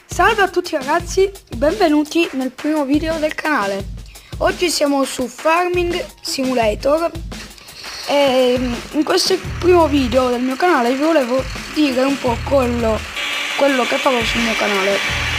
Salve a tutti ragazzi, benvenuti nel primo video del canale. Oggi siamo su Farming Simulator e in questo primo video del mio canale vi volevo dire un po' quello che farò sul mio canale.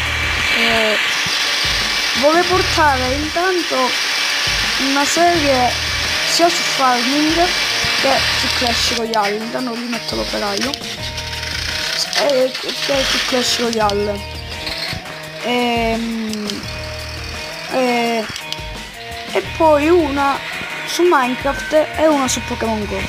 Vorrei portare intanto una serie sia su Farming che su Clash Royale. Intanto vi metto l'operaio che su Clash Royale. E poi una su Minecraft e una su Pokémon Go.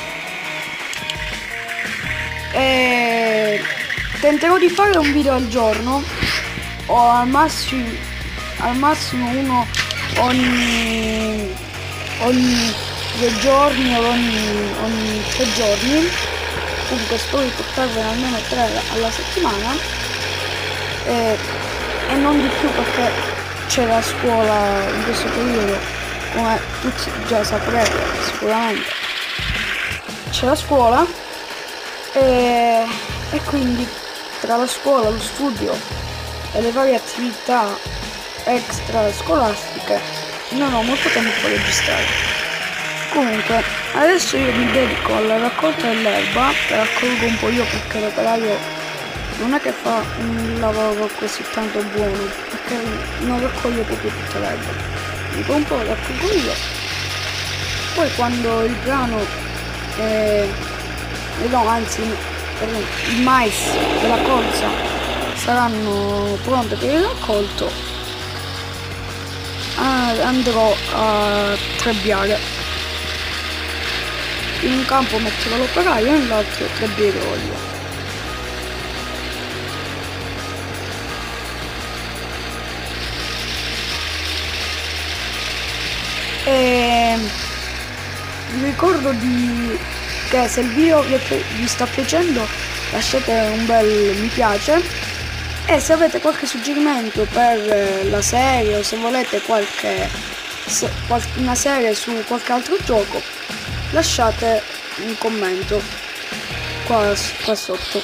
Tenterò di fare un video al giorno o al massimo uno ogni 2 giorni o ogni 3 giorni. Comunque spero di portarvene almeno 3 alla settimana e non di più, perché c'è la scuola in questo periodo, come tutti già saprete sicuramente. C'è la scuola e quindi tra la scuola, lo studio e le varie attività extra scolastiche non ho molto tempo per registrare. Comunque adesso io mi dedico alla raccolta dell'erba, la raccolgo un po' io perché l'operaio non è che fa un lavoro così tanto buono, perché non raccoglie proprio tutta l'erba. Dico un po' lo raccolgo io, poi quando il grano il mais e la colza saranno pronte per il raccolto, andrò a trebbiare. In un campo metterò l'operaio e nell'altro trebbierò io. Vi ricordo che se il video vi sta piacendo lasciate un bel mi piace, e se avete qualche suggerimento per la serie o se volete una serie su qualche altro gioco, lasciate un commento qua sotto.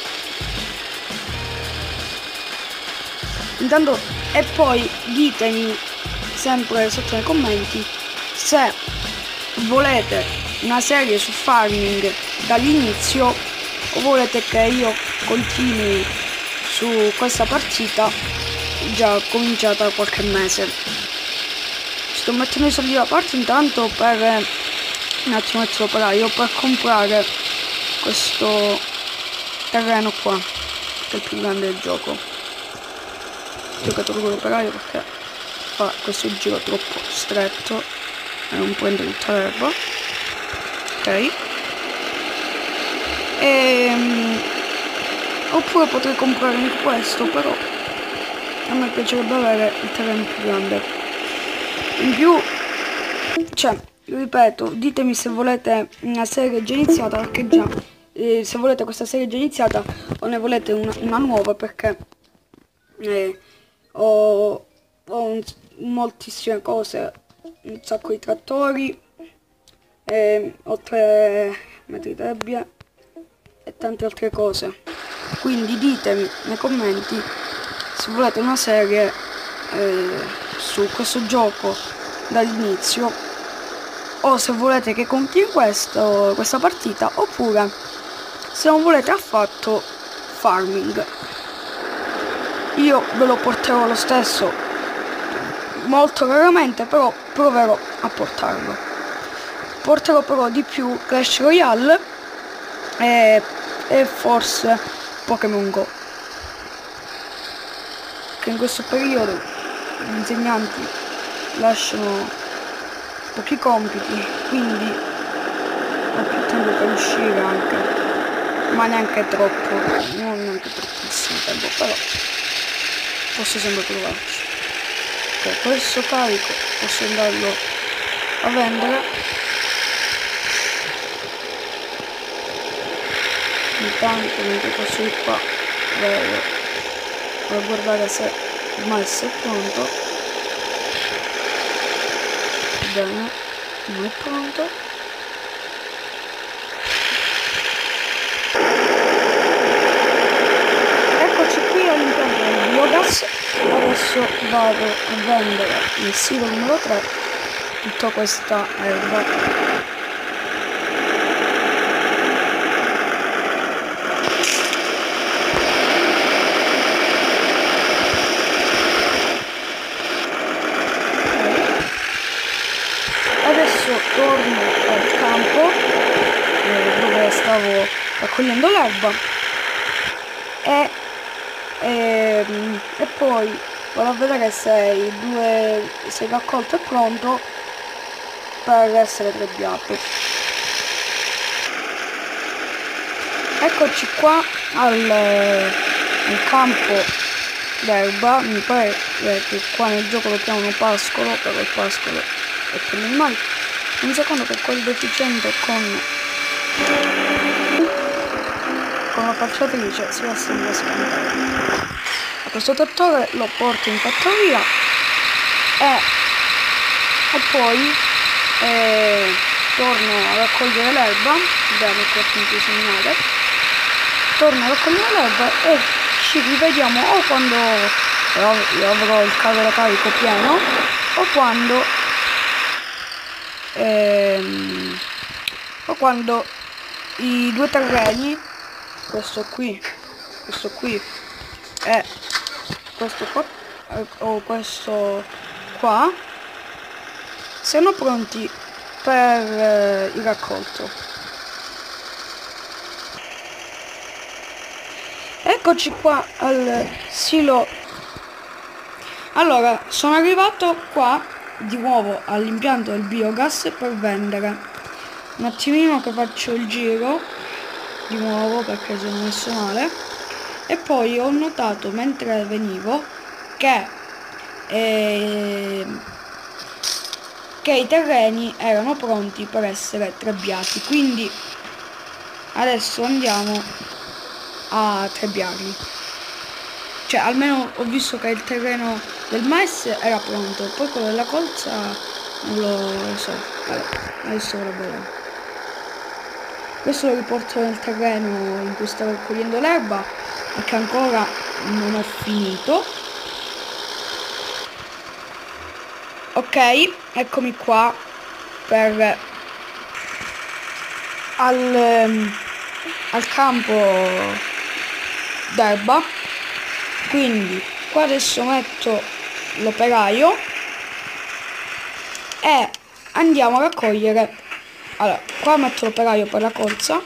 Intanto, e poi ditemi sempre sotto nei commenti se volete una serie su Farming dall'inizio o volete che io continui su questa partita già cominciata qualche mese. Sto mettendo i soldi da parte intanto per un attimo mettere l'operaio per comprare questo terreno qua, che è il più grande del gioco. Io che tolgo l'operaio perché fa questo giro troppo stretto e non prende tutta l'erba. Ok, oppure potrei comprare anche questo, però a me piacerebbe avere il terreno più grande. In più, ripeto, ditemi se volete una serie già iniziata, perché già se volete questa serie già iniziata o ne volete una nuova, perché ho moltissime cose, un sacco di trattori, ho 3 metri di nebbia e tante altre cose. Quindi ditemi nei commenti se volete una serie su questo gioco dall'inizio, o se volete che continui questa partita, oppure se non volete affatto Farming. Io ve lo porterò lo stesso, molto raramente, però proverò a portarlo. Porterò però di più Clash Royale e forse Pokémon Go, che in questo periodo gli insegnanti lasciano pochi compiti, quindi ho più tempo per uscire anche, ma neanche troppo, non neanche troppissimo tempo, però posso sempre provarci. Ok, questo carico posso andarlo a vendere. Intanto mentre passo di qua vado a guardare se il mais è pronto. Bene, non è pronto. Eccoci qui all'impianto del biogas. vado a vendere nel sito numero 3 tutta questa erba. Adesso torno al campo dove stavo raccogliendo l'erba e poi vado a vedere se il raccolto è pronto per essere trebbiato. Eccoci qua al campo d'erba. Mi pare che qua nel gioco lo chiamano pascolo, però il pascolo è per gli animali. Un secondo che quel deficiente con la falciatrice si va sempre a scampare. Questo trattore lo porto in fattoria e poi torno a raccogliere l'erba. Vediamo qua appunto seminare. Torno a raccogliere l'erba e ci rivediamo o quando io avrò il carro da carico pieno o quando i due terreni, questo qui e questo qua o questo qua, siano pronti per il raccolto. Eccoci qua al silo. Allora, sono arrivato qua di nuovo all'impianto del biogas per vendere. Un attimino che faccio il giro di nuovo perché sono messo male. E poi ho notato mentre venivo che i terreni erano pronti per essere trebbiati, quindi adesso andiamo a trebbiarli. Cioè almeno ho visto che il terreno del mais era pronto, poi quello della colza non lo so. Vabbè, adesso lo vedremo. Questo lo riporto nel terreno in cui stavo raccogliendo l'erba perché ancora non ho finito. Ok, eccomi qua per al campo d'erba. Quindi qua adesso metto l'operaio e andiamo a raccogliere. Allora, qua metto l'operaio per la colza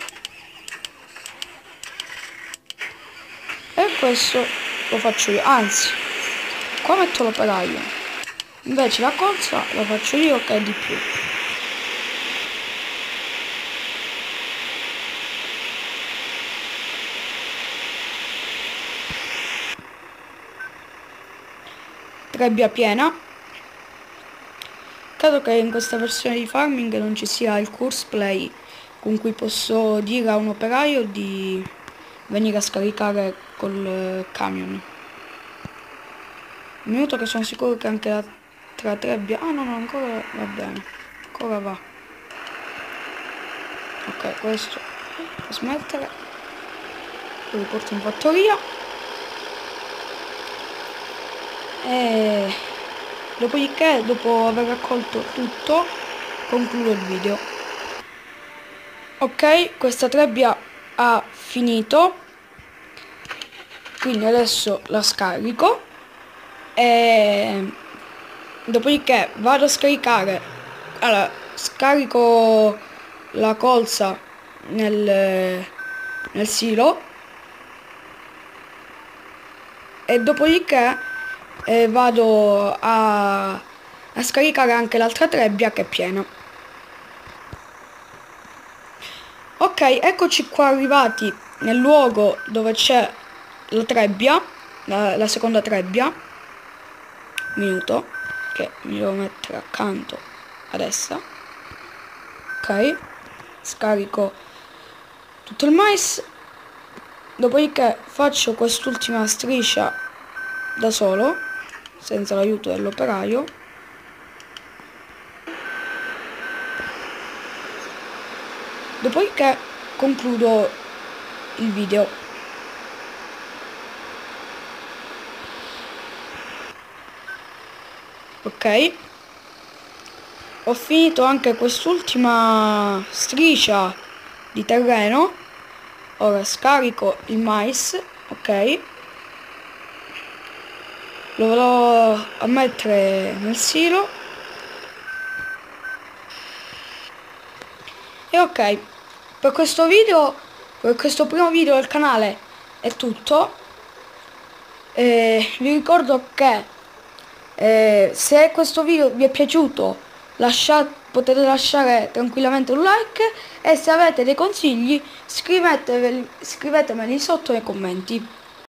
e questo lo faccio io, anzi qua metto l'operaio, invece la colza la faccio io che è di più. Trebbia piena. Credo che in questa versione di farming non ci sia il course play con cui posso dire a un operaio di venire a scaricare col camion. Un minuto che sono sicuro che anche la trebbia... Ah no, ancora va bene, ancora va. Ok, questo per smettere. Lo riporto in fattoria. E dopodiché, dopo aver raccolto tutto, concludo il video. Ok, questa trebbia ha finito, quindi adesso la scarico e dopodiché vado a scaricare. Allora, scarico la colza nel silo e dopodiché vado a scaricare anche l'altra trebbia che è piena. Ok, eccoci qua arrivati nel luogo dove c'è la trebbia, la seconda trebbia. Un minuto, che mi devo mettere accanto a destra. Ok, scarico tutto il mais, dopodiché faccio quest'ultima striscia da solo, senza l'aiuto dell'operaio. Dopodiché concludo il video. Ok, ho finito anche quest'ultima striscia di terreno. Ora scarico il mais, ok, lo vado a mettere nel silo e ok, per questo video, per questo primo video del canale è tutto. Vi ricordo che se questo video vi è piaciuto potete lasciare tranquillamente un like, e se avete dei consigli scrivetemeli sotto nei commenti.